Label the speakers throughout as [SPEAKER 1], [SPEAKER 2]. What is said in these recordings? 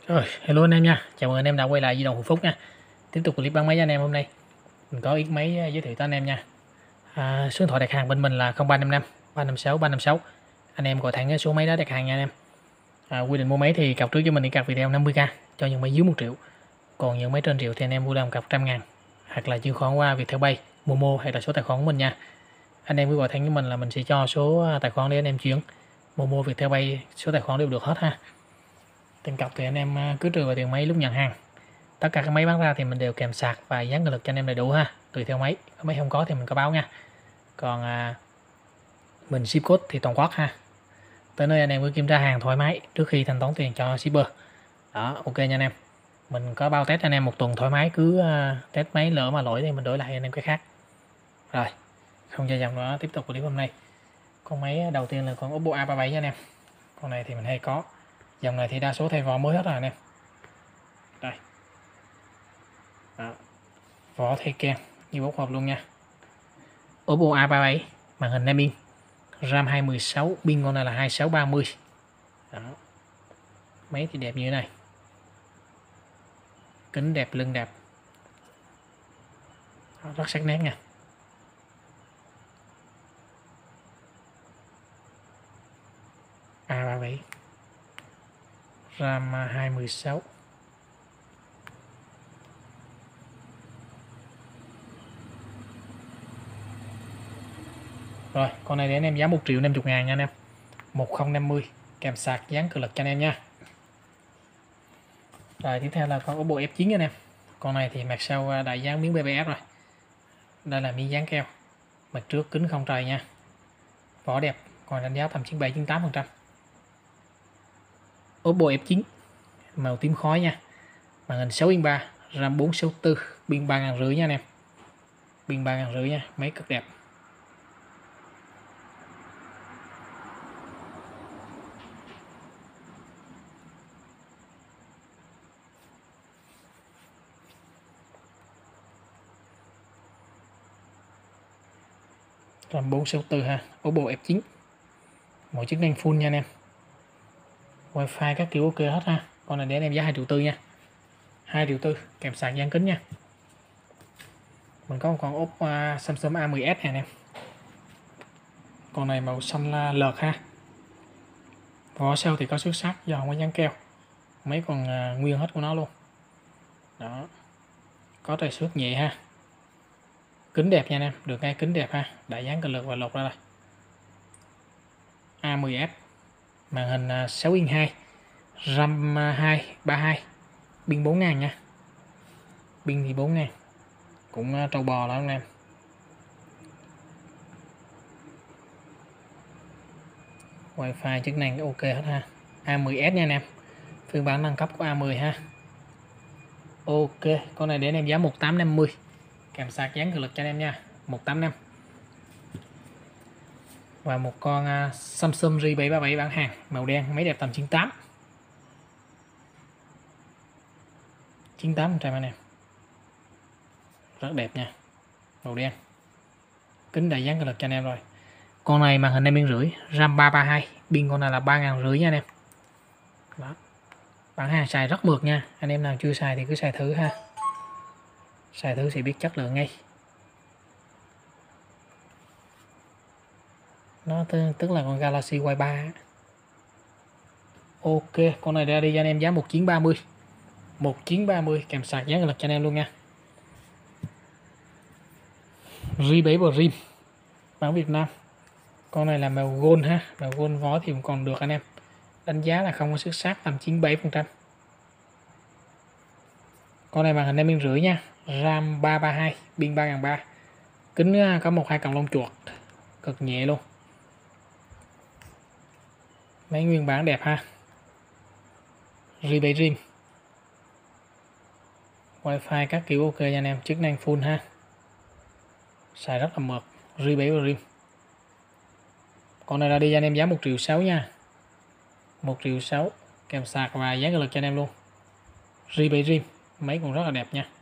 [SPEAKER 1] Rồi, hello anh em nha. Chào mừng anh em đã quay lại Di động Hữu Phúc nha. Tiếp tục clip bán máy cho anh em hôm nay. Mình có ít máy giới thiệu tới anh em nha. Số điện thoại đặt hàng bên mình là 0355 356 356. Anh em gọi thẳng cái số máy đó đặt hàng nha anh em. Quy định mua máy thì cọc trước cho mình đi cọc video 50k cho những máy dưới 1 triệu. Còn những máy trên triệu thì anh em vui lòng cọc 100 ngàn hoặc là chuyển khoản qua Viettelpay, Momo hay là số tài khoản của mình nha. Anh em cứ gọi thẳng với mình là mình sẽ cho số tài khoản để anh em chuyển. Momo, Viettelpay, số tài khoản đều được hết ha. Tiền cọc thì anh em cứ trừ vào tiền máy lúc nhận hàng. Tất cả các máy bán ra thì mình đều kèm sạc và dán cường lực cho anh em đầy đủ ha, tùy theo máy. Có máy không có thì mình có báo nha. Còn mình ship code thì toàn quốc ha. Tới nơi anh em cứ kiểm tra hàng thoải mái trước khi thanh toán tiền cho shipper. Đó, ok nha anh em. Mình có bao test cho anh em 1 tuần thoải mái, cứ test máy lỡ mà lỗi thì mình đổi lại anh em cái khác. Rồi, không dài dòng nữa, tiếp tục clip hôm nay. Con máy đầu tiên là con Oppo A37 nha anh em. Con này thì mình hay có. Dòng này thì đa số thay vỏ mới hết rồi anh em. Đây. Đó. Vỏ thay kem như bốc hộp luôn nha. Oppo A37, màn hình 5 inch, RAM 216, pin con này là 2630. Đó. Máy thì đẹp như thế này. Kính đẹp, lưng đẹp. Đó, rất sắc nét nha. A37, RAM 216. Rồi, con này để anh em giá 1.050.000 nha anh em. 1050 kèm sạc dán cường lực cho anh em nha. Rồi tiếp theo là con Oppo F9 nha anh em. Con này thì mặt sau đã dán miếng BBS rồi. Đây là miếng dán keo. Mặt trước kính không trầy nha. Vỏ đẹp, còn đánh giá tầm 97-98%. Oppo F9 màu tím khói nha. Màn hình 6 inch 3, RAM 464, pin 3500 nha anh em. Pin 3500 nha, máy cực đẹp. RAM 464 ha, Oppo F9. Mọi chức năng full nha anh em. Wi-Fi các kiểu ok hết ha. Con này để anh em giá 2.400.000 nha. 2.400.000 kèm sạc dán kính nha. Mình có một con Oppo Samsung A10s nè anh em. Con này màu xanh lợt ha. Vỏ sau thì có xước sắt do không có dán keo. Mấy còn nguyên hết của nó luôn. Đó. Có trầy xước nhẹ ha. Kính đẹp nha anh em, được ngay kính đẹp ha, đã dán cường lực và lột ra đây. A10s, màn hình 6 inch 2, RAM 232, pin 4000 nha. Pin thì 4000. Cũng trâu bò lắm anh em. Wi-Fi chức năng ok hết ha. A10s nha anh em. Phiên bản nâng cấp của A10 ha. Ok, con này để anh em giá 1850. Kèm sạc dán cường lực cho anh em nha. 185. Và một con Samsung J737 bản hàng màu đen, máy đẹp tầm 98. 98% anh em. Rất đẹp nha. Màu đen. Kính đã dán cường lực cho anh em rồi. Con này màn hình 5,5 inch, RAM 332, pin con này là 3500 nha anh em. Đó. Bản hàng xài rất mượt nha. Anh em nào chưa xài thì cứ xài thử ha. Xài thử sẽ biết chất lượng ngay. Nó tức là con Galaxy Y3. Ok, con này ra đi cho anh em giá 1930. 1930 kèm sạc dán cường lực cho anh em luôn nha. J7 Prime bản Việt Nam. Con này là màu gold ha, màu gold vỏ thì cũng còn được anh em. Đánh giá là không có xước sát, tầm 97%. Con này màn hình 5,5 inch nha, RAM 332, pin 3300. Kính có 1-2 cọng lông chuột, cực nhẹ luôn. Máy nguyên bản đẹp ha. J7 Prime. Wi-Fi các kiểu ok nha anh em, chức năng full ha. Xài rất là mượt. J7 Prime. Con này ra đi cho anh em giá 1.600.000 nha. 1.600.000 kèm sạc và dán cường lực cho anh em luôn. J7 Prime, máy cũng rất là đẹp nha.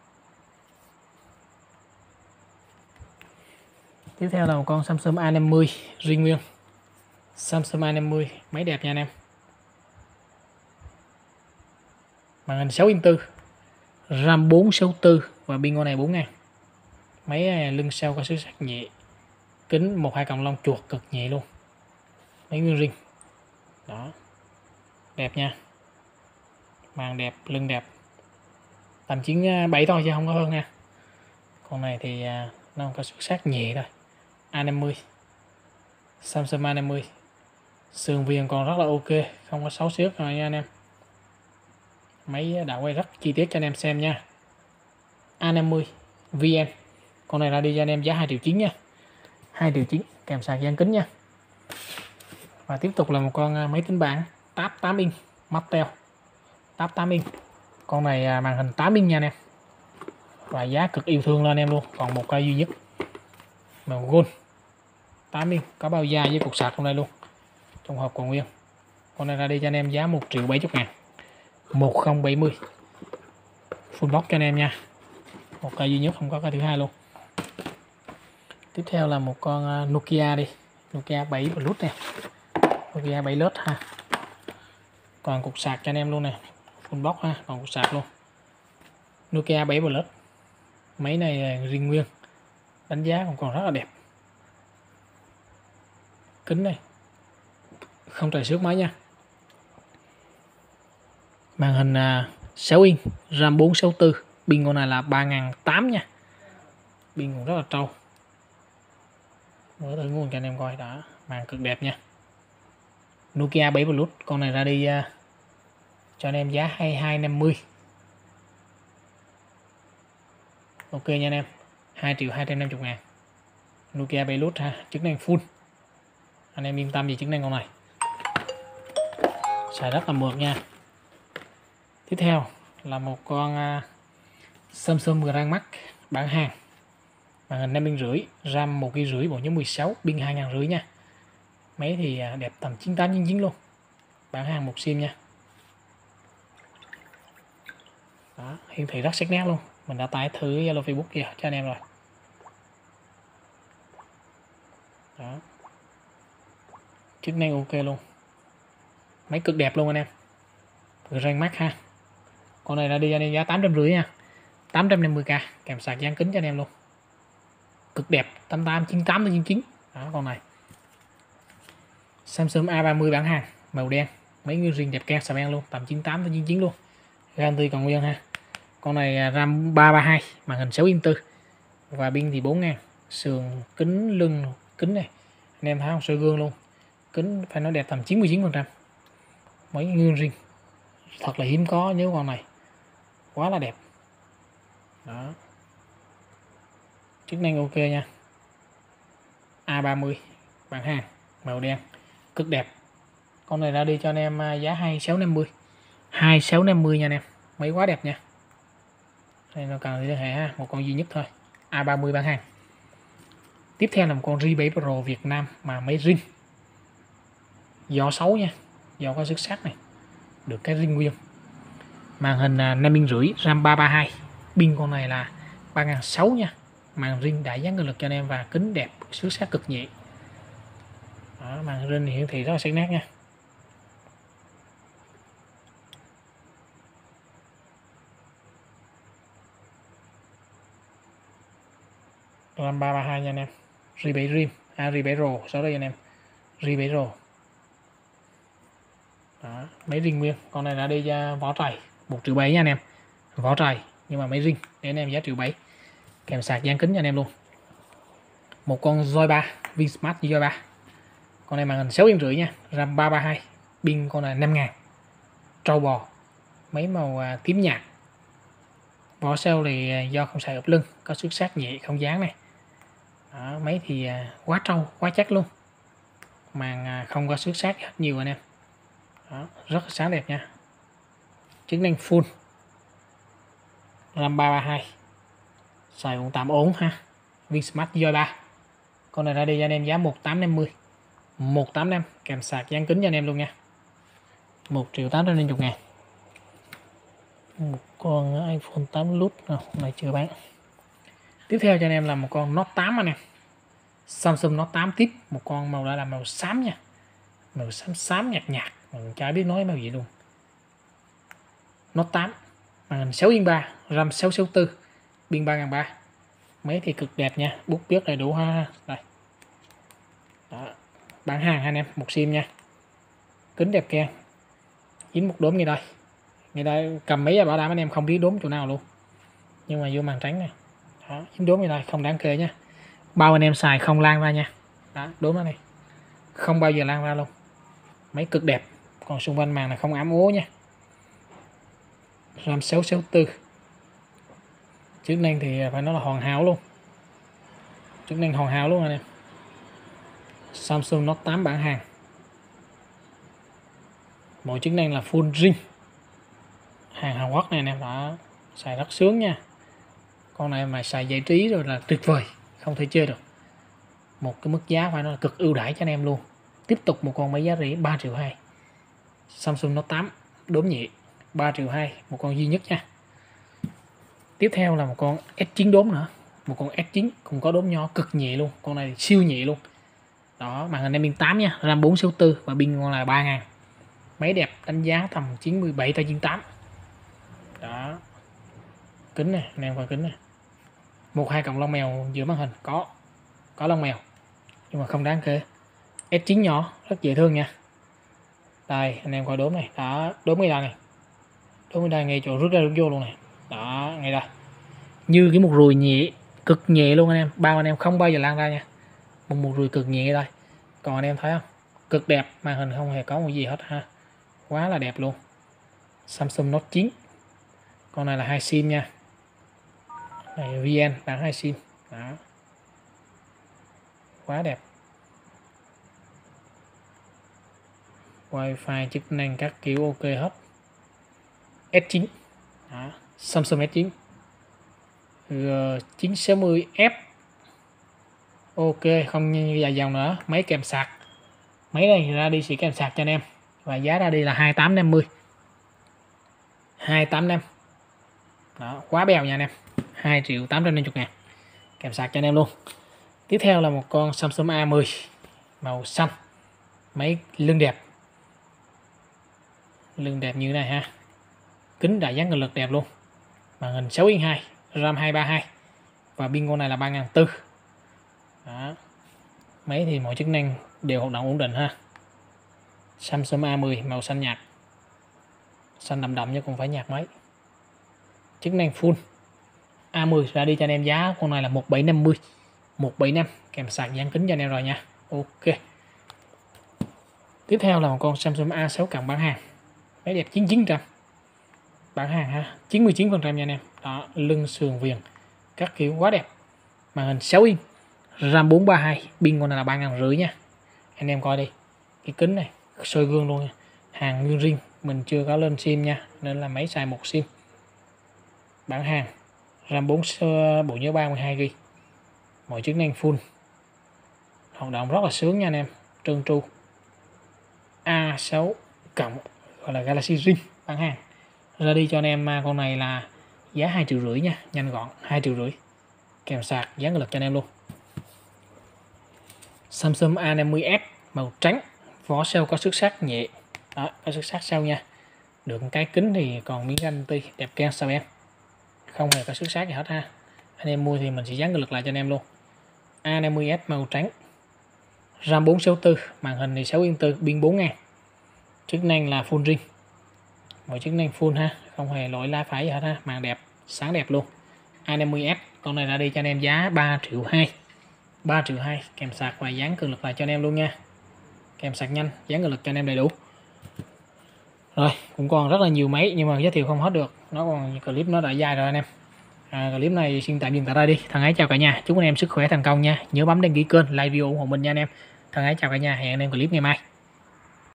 [SPEAKER 1] Tiếp theo là một con Samsung A50 riêng nguyên. Samsung A50 máy đẹp nha anh em. Màn hình 6 inch 4, RAM 464 và pin con này 4000. Máy lưng sau có xứ sắt nhẹ, kính 12 cộng lông chuột cực nhẹ luôn, máy nguyên ring đó, đẹp nha, màn đẹp, lưng đẹp, tầm 97 thôi chứ không có hơn nha. Con này thì nó không có xuất sắc nhẹ thôi. A50, Samsung A50, sườn viền còn rất là ok, không có xấu xước rồi nha anh em. Máy đã quay rất chi tiết cho anh em xem nha. A50 VN, con này ra đi cho anh em giá 2,9 triệu nha, 2,9 triệu kèm sạc gian kính nha. Và tiếp tục là một con máy tính bảng Tab 8 inch Mattel, Tab 8 inch. Con này màn hình 8 inch nha anh em, và giá cực yêu thương lên anh em luôn, còn một cây duy nhất màu gold 8 inch, có bao da với cục sạc trong đây luôn, trong hộp còn nguyên. Con này ra đi cho anh em giá 1.070.000, 1070 full box cho anh em nha, một cây duy nhất, không có cái thứ hai luôn. Tiếp theo là một con Nokia đi, Nokia 7 Plus nè, Nokia 7 Plus ha, còn cục sạc cho anh em luôn nè, full box ha, còn cục sạc luôn. Nokia 7 Plus, máy này riêng nguyên, đánh giá còn rất là đẹp. Kính này không trầy xước máy nha. Màn hình 6 inch, RAM 464, pin con này là 3800 nha, pin cũng rất là trâu. Mở thử nguồn cho anh em coi, đã màn cực đẹp nha. Nokia 7 Plus, con này ra đi cho anh em giá 2250. Ok nha anh em, 2.250.000. Nokia 7 Plus ha, chức năng full, anh em yên tâm về chức năng con này, xài rất là mượt nha. Tiếp theo là một con Samsung Grand Max bản hàng, màn hình 5 inch rưỡi, RAM 1,5 GB, bộ nhớ 16, pin 2500 nha. Máy thì đẹp tầm 98 99 luôn, bản hàng một sim nha. Đó, hiển thị rất sắc nét luôn, mình đã tải thử Zalo Facebook kia cho anh em rồi. Đó, chức năng ok luôn, máy cực đẹp luôn anh em, Grand Max ha. Con này ra đi anh em giá 850 nha, 850k kèm sạc dán kính cho anh em luôn, cực đẹp, 88 98 99. Đó, con này Samsung A30 bản hàng màu đen, mấy nguyên riêng đẹp keng xà beng luôn, tầm 98 99 luôn, garanti còn nguyên ha. Con này RAM 332, màn hình 6 inch 4 và pin thì 4000, sườn kính lưng kính này anh em thấy không, soi gương luôn, kính phải nói đẹp tầm 99%, mấy nguyên riêng thật là hiếm có, nhớ con này quá là đẹp. Đó, chức năng ok nha. A30 bản hàng màu đen cực đẹp, con này ra đi cho anh em giá 2650, 2650 nha anh em, máy quá đẹp nha. Đây nó cần liên hệ ha, một con duy nhất thôi, A30 bản hàng. Tiếp theo là một con Ri 7 Pro Việt Nam mà máy ring, gió xấu nha, gió có sức sắc này, được cái ring nguyên, màn hình 5 inch rưỡi, RAM 332, pin con này là 3600 nha, màn ring đã dán cơ lực cho anh em và kính đẹp, xuất sắc cực nhẹ. Đó, màn ring hiển thị rất là sắc nét nha. RAM 332 nha anh em, Ri 7 Rim, Ri 7 Pro, sau đây anh em, Ri 7 Pro. Đó, máy ring nguyên, con này đã đi ra vỏ trầy 1,7 triệu nha anh em, vỏ trầy nhưng mà máy ring để anh em giá 1,7 triệu, kèm sạc dán kính cho anh em luôn. Một con Joy 3 Vinsmart Joy 3, con này màn hình 6 inch rưỡi nha, RAM 332, pin con này 5000, trâu bò, máy màu tím nhạt, vỏ sau thì do không xài ốp lưng, có xuất sắc nhẹ không dán này. Đó, máy thì quá trâu quá chắc luôn, màn không có xuất sắc hết nhiều anh em. Đó, rất là sáng đẹp nha, chức năng full, RAM 332, xài cũng tạm ổn ha. Vinsmart Joy 3, con này ra đi cho anh em giá 1850, 185 kèm sạc dán kính cho anh em luôn nha, 1.850.000. Một con iPhone 8 Plus này chưa bán. Tiếp theo cho anh em là một con Note 8 anh em, Samsung Note 8 tiếp, một con màu đã là màu xám nha, màu xám xám nhạt nhạt, mình chả biết nói màu gì luôn. Note 8 màn hình 6 Gen 3, RAM 664, pin 3300. Máy thì cực đẹp nha, bút viết đầy đủ ha. Đây. Đó. Bán hàng anh em, một sim nha. Kính đẹp keng. Dính một đốm như đây. Người ta cầm máy bảo đảm anh em không biết đốm chỗ nào luôn. Nhưng mà vô màn trắng nè. Đó, dính đốm như đây không đáng kể nha. Bao anh em xài không lan ra nha. Đó, đốm đó này. Không bao giờ lan ra luôn. Máy cực đẹp. Còn xung quanh màn là không ám ố nha. RAM 664. Chức năng thì phải nói là hoàn hảo luôn. Chức năng hoàn hảo luôn anh em. Samsung Note 8 bản hàng. Mọi chức năng là full zin. Hàng Hàn Quốc này anh em đã xài rất sướng nha. Con này mà xài giải trí rồi là tuyệt vời, không thể chơi được. Một cái mức giá phải nói là cực ưu đãi cho anh em luôn. Tiếp tục một con máy giá rẻ 3,2 triệu. Samsung Note 8 đốm nhẹ 3,2 triệu, một con duy nhất nha. Tiếp theo là một con S9 đốm nữa, một con S9 cũng có đốm nhỏ cực nhẹ luôn, con này siêu nhẹ luôn. Đó, màn hình em 8 nha, RAM 464 và pin con là 3000. Máy đẹp, đánh giá tầm 97 tới 98. Đó. Kính này, anh em coi kính này. 1-2 cọng lông mèo giữa màn hình có lông mèo nhưng mà không đáng kể. S9 nhỏ rất dễ thương nha. Đây anh em coi đốm này, đó, đốm ngay đây này. Đốm ngay đây ngay chỗ rút ra rút vô luôn này. Đó, ngay đây. Như cái một ruồi nhẹ, cực nhẹ luôn anh em. Bao anh em không bao giờ lan ra nha. Một ruồi cực nhẹ đây. Còn anh em thấy không? Cực đẹp, màn hình không hề có một gì hết ha. Quá là đẹp luôn. Samsung Note 9. Con này là 2 sim nha. Này VN bán 2 sim. Đó. Quá đẹp. Wi-Fi chức năng các kiểu ok hết. S9. Đó. Samsung S9 G960F. Ok, không dài dòng nữa. Máy kèm sạc. Máy này ra đi sẽ kèm sạc cho anh em. Và giá ra đi là 2850. 285. Đó, quá bèo nha anh em. 2.850.000 kèm sạc cho anh em luôn. Tiếp theo là một con Samsung A10 màu xanh. Máy lưng đẹp. Lưng đẹp như thế này ha. Kính đại giác ngược lực đẹp luôn. Màn hình 6 Gen 2, RAM 232 và pin con này là 3400. Đó. Máy thì mọi chức năng đều hoạt động ổn định ha. Samsung A10 màu xanh nhạt. Xanh đậm đậm chứ không phải nhạt mấy. Chức năng full. A10 ra đi cho anh em giá con này là 1750. 175 kèm sạc dán kính cho anh em rồi nha. Ok. Tiếp theo là một con Samsung A6 cộng bán hàng. Máy đẹp 9900. Bán hàng ha, 99% nha anh em. Đó, lưng sườn viền các kiểu quá đẹp. Màn hình 6 inch, RAM 432, pin con này là 3500 nha. Anh em coi đi. Cái kính này soi gương luôn nha. Hàng nguyên riêng, mình chưa có lên sim nha, nên là máy xài một sim. Bán hàng. RAM 4 bộ nhớ 32GB. Mọi chức năng full. Hoạt động rất là sướng nha anh em. Trơn tru. A6 cộng gọi là Galaxy Ring bán hàng. Ra đi cho anh em con này là giá 2,5 triệu nha, nhanh gọn 2,5 triệu. Kèm sạc dán lực cho anh em luôn. Samsung A50s màu trắng, vỏ sau có xước sắt nhẹ. Đó, có xước sắt sau nha. Được cái kính thì còn miếng guarantee đẹp keng sao em. Không hề có xước sắt gì hết ha. Anh em mua thì mình sẽ dán lực lại cho anh em luôn. A50s màu trắng. RAM 464, màn hình thì 6 inch, pin 4000. Chức năng là full ring. Mọi chức năng full ha, không hề lỗi lá phải gì hết ha, màn đẹp, sáng đẹp luôn. A50s, con này ra đi cho anh em giá 3,2 triệu. 3,2 triệu kèm sạc và dán cường lực lại cho anh em luôn nha. Kèm sạc nhanh, dán cường lực cho anh em đầy đủ. Rồi, cũng còn rất là nhiều máy nhưng mà giới thiệu không hết được. Nó còn clip nó đã dài rồi anh em. Clip này xin tạm dừng tại đây đi. Thân ái chào cả nhà, chúc anh em sức khỏe thành công nha. Nhớ bấm đăng ký kênh, like video ủng hộ mình nha anh em. Thân ái chào cả nhà, hẹn anh em clip ngày mai.